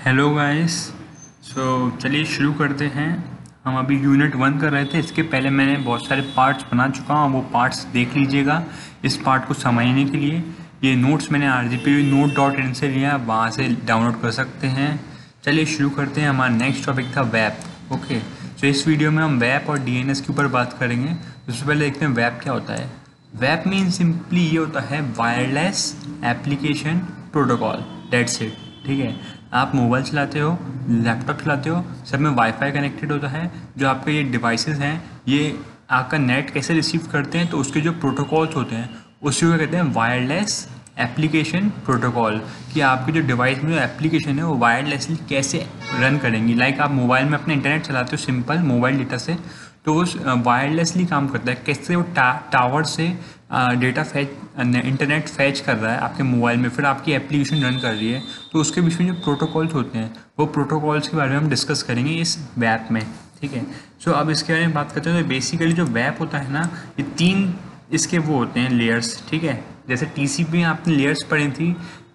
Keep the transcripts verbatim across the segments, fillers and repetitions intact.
Hello guys. सो चलिए शुरू करते हैं। हम अभी यूनिट वन कर रहे थे। इसके पहले मैंने बहुत सारे पार्ट्स बना चुका हूँ, वो पार्ट्स देख लीजिएगा इस पार्ट को समझने के लिए। ये नोट्स मैंने R G P note dot in से लिया, वहाँ से डाउनलोड कर सकते हैं। चलिए शुरू करते हैं। हमारा नेक्स्ट टॉपिक था वेब। ओके, तो इस वीडियो में हम वेब और डी एन एस के ऊपर बात करेंगे। सबसे पहले देखते हैं वेब क्या होता है। वेब मीन सिंपली ये होता है wireless application protocol, that's it. ठीक है, आप मोबाइल चलाते हो, लैपटॉप चलाते हो, सब में वाईफाई कनेक्टेड होता है। जो आपके ये डिवाइसेस हैं, ये आपका नेट कैसे रिसीव करते हैं, तो उसके जो प्रोटोकॉल्स होते हैं उसी को कहते हैं वायरलेस एप्लीकेशन प्रोटोकॉल। कि आपके जो डिवाइस में जो एप्लीकेशन है वो वायरलेसली कैसे रन करेंगी। लाइक आप मोबाइल में अपना इंटरनेट चलाते हो सिंपल मोबाइल डेटा से, तो वो वायरलेसली काम करता है। कैसे वो टा, टावर से डेटा फैच इंटरनेट फैच कर रहा है आपके मोबाइल में, फिर आपकी एप्लीकेशन रन कर रही है, तो उसके बीच में जो प्रोटोकॉल्स होते हैं वो प्रोटोकॉल्स के बारे में हम डिस्कस करेंगे इस वेब में। ठीक है, सो अब इसके बारे में बात करते हैं। तो बेसिकली जो वेब होता है ना, ये तीन इसके वो होते हैं लेयर्स। ठीक है, जैसे टी सी पी में आपने लेयर्स पढ़ी थी,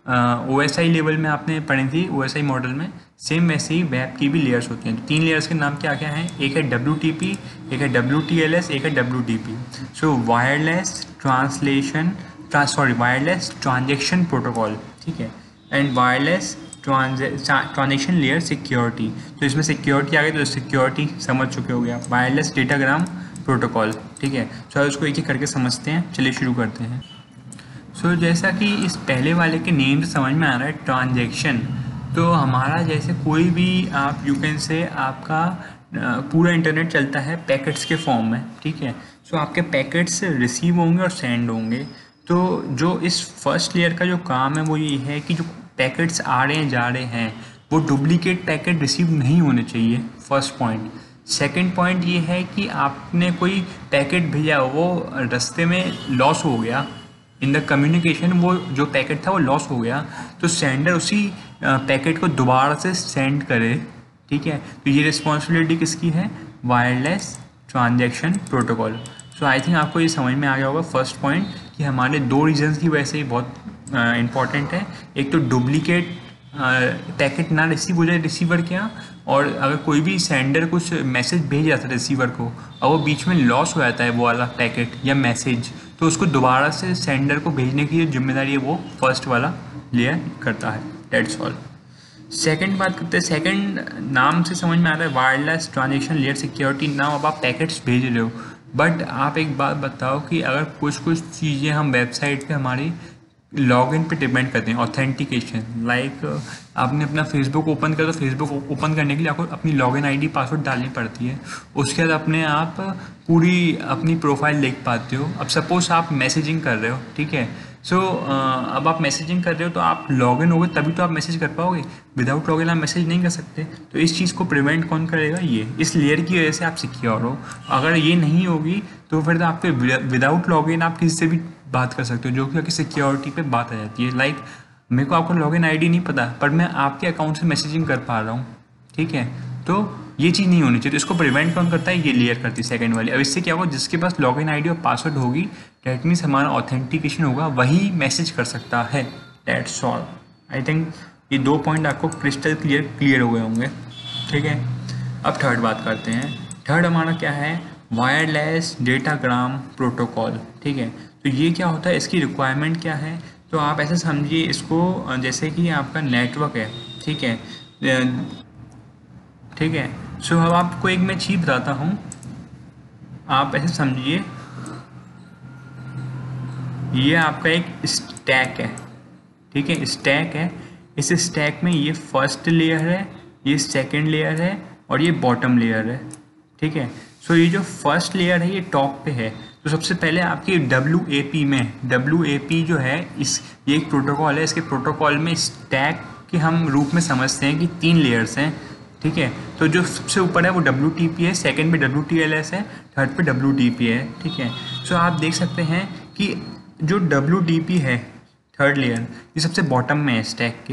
ओ एस आई लेवल में आपने पढ़ी थी ओ एस आई मॉडल में, सेम वैसे ही वेब की भी लेयर्स होती हैं। तीन लेयर्स के नाम क्या क्या हैं? एक है डब्ल्यू टी पी, एक है डब्ल्यू टी एल एस, एक है W T P. So wireless translation sorry wireless transaction protocol. ठीक है, and wireless transaction layer security. तो इसमें सिक्योरिटी आ गई, तो सिक्योरिटी समझ चुके हो गया। Wireless datagram protocol. ठीक है, सो उसको एक एक करके समझते हैं। चलिए शुरू करते हैं। सो so, जैसा कि इस पहले वाले के नेम से समझ में आ रहा है, ट्रांजैक्शन, तो हमारा जैसे कोई भी आप यू कैन से आपका पूरा इंटरनेट चलता है पैकेट्स के फॉर्म में। ठीक है, सो so, आपके पैकेट्स रिसीव होंगे और सेंड होंगे। तो जो इस फर्स्ट लेयर का जो काम है वो ये है कि जो पैकेट्स आ रहे हैं जा रहे हैं वो डुप्लीकेट पैकेट रिसीव नहीं होने चाहिए, फर्स्ट पॉइंट। सेकेंड पॉइंट ये है कि आपने कोई पैकेट भेजा, वो रास्ते में लॉस हो गया इन द कम्युनिकेशन, वो जो पैकेट था वो लॉस हो गया, तो सेंडर उसी पैकेट को दोबारा से सेंड करे। ठीक है, तो ये रिस्पॉन्सिबिलिटी किसकी है? Wireless transaction protocol. So I think आपको ये समझ में आ गया होगा फर्स्ट पॉइंट, कि हमारे दो रीजंस की वजह से ये बहुत इंपॉर्टेंट है। एक तो डुप्लीकेट पैकेट ना रिसीव हो जाए रिसीवर के यहाँ, और अगर कोई भी सेंडर कुछ मैसेज भेज जाता है रिसीवर को और वो बीच में लॉस हो जाता है वो वाला पैकेट या मैसेज, तो उसको दोबारा से सेंडर को भेजने की जिम्मेदारी है वो फर्स्ट वाला लेयर करता है। That's all. सेकंड बात करते हैं। सेकंड नाम से समझ में आ रहा है wireless transaction layer security. Now अब आप पैकेट्स भेज रहे हो, बट आप एक बात बताओ कि अगर कुछ कुछ चीज़ें हम वेबसाइट पे हमारी लॉगिन पे डिपेंड करते हैं, ऑथेंटिकेशन। लाइक आपने अपना फेसबुक ओपन कर, तो फेसबुक ओपन करने के लिए आपको अपनी लॉगिन आईडी पासवर्ड डालनी पड़ती है। उसके बाद अपने आप पूरी अपनी प्रोफाइल देख पाते हो। अब सपोज आप मैसेजिंग कर रहे हो, ठीक है, सो so, अब आप मैसेजिंग कर रहे हो तो आप लॉगिन होगे तभी तो आप मैसेज कर पाओगे। विदाउट लॉगिन आप मैसेज नहीं कर सकते। तो इस चीज़ को प्रिवेंट कौन करेगा? ये इस लेयर की वजह से आप सिक्योर हो। अगर ये नहीं होगी तो फिर तो आपके विदाउट लॉगिन आप किसी से भी बात कर सकते हो, जो कि सिक्योरिटी पे बात आ जाती है। लाइक मेरे को आपका लॉगिन आईडी नहीं पता, पर मैं आपके अकाउंट से मैसेजिंग कर पा रहा हूँ। ठीक है, तो ये चीज़ नहीं होनी चाहिए। तो इसको प्रिवेंट कौन करता है? ये लेयर करती है सेकंड वाली। अब इससे क्या होगा? जिसके पास लॉगिन आईडी और पासवर्ड होगी, डेट मीन्स हमारा ऑथेंटिकेशन होगा, वही मैसेज कर सकता है। That's all. आई थिंक ये दो पॉइंट आपको क्रिस्टल क्लियर क्लियर हो गए होंगे। ठीक है, अब थर्ड बात करते हैं। थर्ड हमारा क्या है? Wireless datagram protocol. ठीक है, तो ये क्या होता है? इसकी रिक्वायरमेंट क्या है? तो आप ऐसे समझिए इसको जैसे कि आपका नेटवर्क है। ठीक है, ठीक है, सो अब आपको एक मैं चीज़ बताता हूँ, आप ऐसे समझिए ये आपका एक स्टैक है। ठीक है, स्टैक है। इस स्टैक में ये फर्स्ट लेयर है, ये सेकंड लेयर है और ये बॉटम लेयर है। ठीक है, सो ये जो फर्स्ट लेयर है ये टॉप पे है। तो सबसे पहले आपकी डब्ल्यू ए पी में, डब्ल्यू ए पी जो है इस ये एक प्रोटोकॉल है। इसके प्रोटोकॉल में स्टैक के हम रूप में समझते हैं कि तीन लेयर्स हैं। ठीक है, तो जो सबसे ऊपर है वो डब्ल्यू टी पी है, सेकंड पे डब्ल्यू टी एल एस है, थर्ड पे डब्ल्यू टी पी है। ठीक है, सो आप देख सकते हैं कि जो डब्ल्यू टी पी है थर्ड लेयर, ये सबसे बॉटम में है स्टैक के। ठीक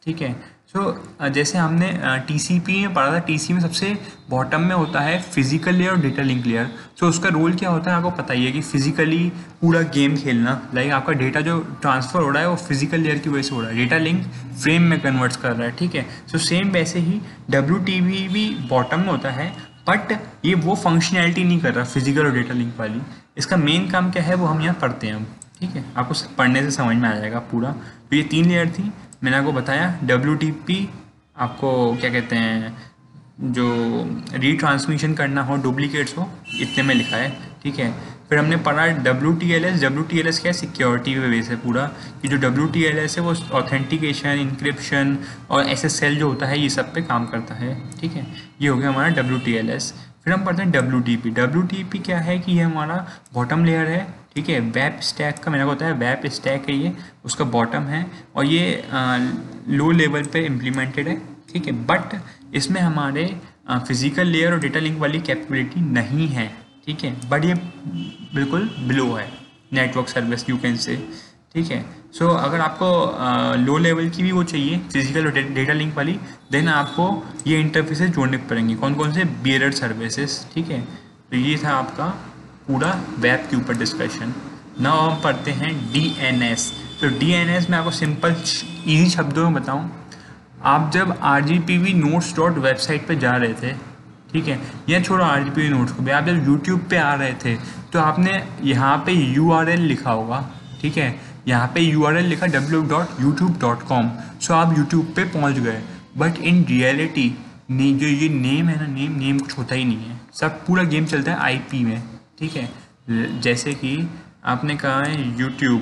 ठीक है। सो so, जैसे हमने टीसीपी में पढ़ा था, टीसीपी में सबसे बॉटम में होता है फिजिकल लेयर और डेटा लिंक लेयर। सो उसका रोल क्या होता है आपको पता ही है कि फिजिकली पूरा गेम खेलना, लाइक आपका डेटा जो ट्रांसफ़र हो रहा है वो फिजिकल लेयर की वजह से हो रहा है, डेटा लिंक फ्रेम में कन्वर्ट्स कर रहा है, ठीक है। सो सेम वैसे ही डब्ल्यू टी वी भी बॉटम में होता है, बट ये वो फंक्शनैलिटी नहीं कर रहा फिजिकल और डेटा लिंक वाली। इसका मेन काम क्या है वो हम यहाँ पढ़ते हैं अब, ठीक है। आपको पढ़ने से समझ में आ जाएगा पूरा। तो ये तीन लेयर थी, मैंने आपको बताया। डब्ल्यू टी पी आपको क्या कहते हैं, जो रीट्रांसमिशन करना हो, डुप्लीकेट्स हो, इतने में लिखा है, ठीक है। फिर हमने पढ़ा W T L S. W T L S क्या है, सिक्योरिटी पे बेस है पूरा, कि जो डब्ल्यू टी एल एस है वो ऑथेंटिकेशन, इंक्रिप्शन और एस एस एल जो होता है ये सब पे काम करता है, ठीक है। ये हो गया हमारा डब्ल्यू टी एल एस। फिर हम पढ़ते हैं W T P. W T P क्या है कि ये हमारा बॉटम लेयर है, ठीक है। वेब स्टैक का मैंने को बताया, वेब स्टैक है ये, उसका बॉटम है और ये लो लेवल पे इम्प्लीमेंटेड है, ठीक है। बट इसमें हमारे फिजिकल लेयर और डेटा लिंक वाली कैपेबिलिटी नहीं है, ठीक है। बट ये बिल्कुल बिलो है network service you can say, ठीक है। सो so, अगर आपको लो uh, लेवल की भी वो चाहिए फिजिकल और डेटा लिंक वाली, देन आपको ये इंटरफेसेस जोड़ने पड़ेंगे। कौन कौन से, बियरर सर्विसेज, ठीक है। तो ये था आपका पूरा वेब के ऊपर डिस्कशन। नाउ हम पढ़ते हैं डी एन एस। तो डी एन एस में आपको सिंपल इजी शब्दों में बताऊं, आप जब R G P V notes dot website पर जा रहे थे, ठीक है, यह छोड़ो R G P V notes को भी, आप जब यूट्यूब पे आ रहे थे तो आपने यहाँ पे यू आर एल लिखा होगा, ठीक है। यहाँ पे यू आर एल लिखा W dot YouTube dot com. So आप यूट्यूब पे पहुँच गए, बट इन रियलिटी ने जो ये नेम है ना, नेम नेम कुछ होता ही नहीं है, सब पूरा गेम चलता है आई पी में, ठीक है। जैसे कि आपने कहा है यूट्यूब,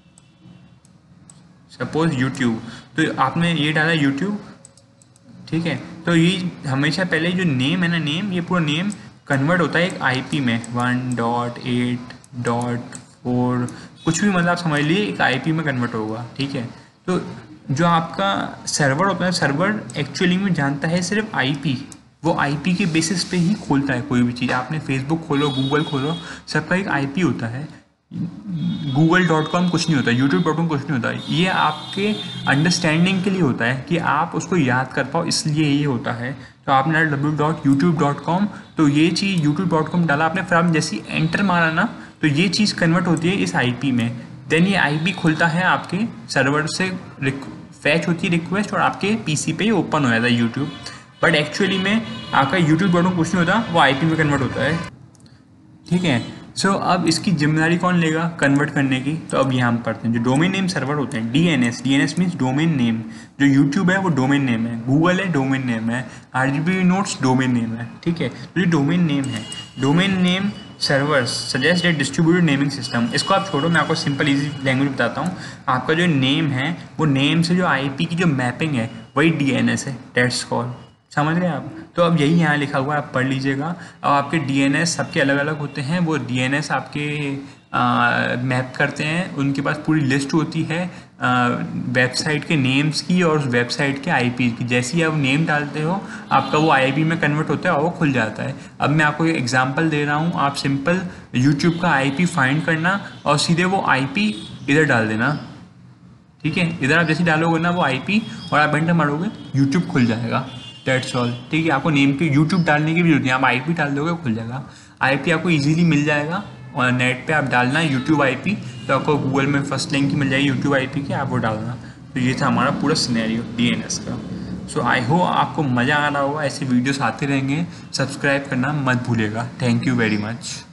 सपोज यूट्यूब, तो आपने ये डाला यूट्यूब, ठीक है। तो ये हमेशा पहले जो नेम है ना, नेम, ये पूरा नेम कन्वर्ट होता है एक आईपी में, one dot eight dot four, कुछ भी मतलब आप समझ लीजिए एक आईपी में कन्वर्ट होगा, ठीक है। तो जो आपका सर्वर होता है, सर्वर एक्चुअली में जानता है सिर्फ आईपी, वो आईपी के बेसिस पे ही खोलता है कोई भी चीज़। आपने फेसबुक खोलो, गूगल खोलो, सबका एक आईपी होता है। गूगल डॉट कॉम कुछ नहीं होता, यूट्यूब डॉट कॉम कुछ नहीं होता। ये आपके अंडरस्टैंडिंग के लिए होता है कि आप उसको याद कर पाओ, इसलिए ये होता है। तो आपने डाला W dot YouTube dot com, तो ये चीज़ यूट्यूब डॉट कॉम डाला आपने, फिर आपने जैसे एंटर मारा ना, तो ये चीज़ कन्वर्ट होती है इस आईपी में। देन ये आईपी खुलता है आपके सर्वर से, फैच होती है रिक्वेस्ट और आपके पीसी पे ही ओपन हो जाता है यूट्यूब। बट एक्चुअली में आपका यूट्यूब डॉट कॉम कुछ नहीं होता, वो आईपी में कन्वर्ट होता है, ठीक है। सो so, अब इसकी जिम्मेदारी कौन लेगा कन्वर्ट करने की, तो अब यहाँ हम पढ़ते हैं जो डोमेन नेम सर्वर होते हैं, D N S. D N S means domain name. जो यूट्यूब है वो डोमेन नेम है, गूगल है डोमेन नेम है, R G P V notes domain name है, ठीक है। तो ये डोमेन नेम है, domain name servers suggest a distributed naming system. इसको आप छोड़ो, मैं आपको सिंपल इजी लैंग्वेज बताता हूँ। आपका जो नेम है वो नेम से जो आईपी की जो मैपिंग है वही डी एन एस है, दैट्स कॉल, समझ गए आप। तो अब यही यहाँ लिखा हुआ है, आप पढ़ लीजिएगा। अब आपके डी एन एस सबके अलग अलग होते हैं, वो डी एन एस आपके मैप करते हैं, उनके पास पूरी लिस्ट होती है वेबसाइट के नेम्स की और उस वेबसाइट के आईपी की। जैसे ही आप नेम डालते हो आपका वो आईपी में कन्वर्ट होता है और वो खुल जाता है। अब मैं आपको एक एग्जांपल दे रहा हूँ, आप सिंपल यूट्यूब का आईपी फाइंड करना और सीधे वो आईपी इधर डाल देना, ठीक है। इधर आप जैसे डालोगे ना वो आईपी और आप एंटर मारोगे, यूट्यूब खुल जाएगा, दैट्स ऑल, ठीक है। आपको नेम की यूट्यूब डालने की भी जरूरत नहीं, आप आईपी डाल दोगे खुल जाएगा। आईपी आपको इजीली मिल जाएगा और नेट पे आप डालना यूट्यूब आईपी, तो आपको गूगल में फर्स्ट लिंक मिल जाएगी यूट्यूब आईपी की, आप वो डालना। तो ये था हमारा पूरा सिनेरियो डीएनएस का। सो आई होप आपको मज़ा आ रहा होगा, ऐसे वीडियोस आते रहेंगे। सब्सक्राइब करना मत भूलिएगा। Thank you very much.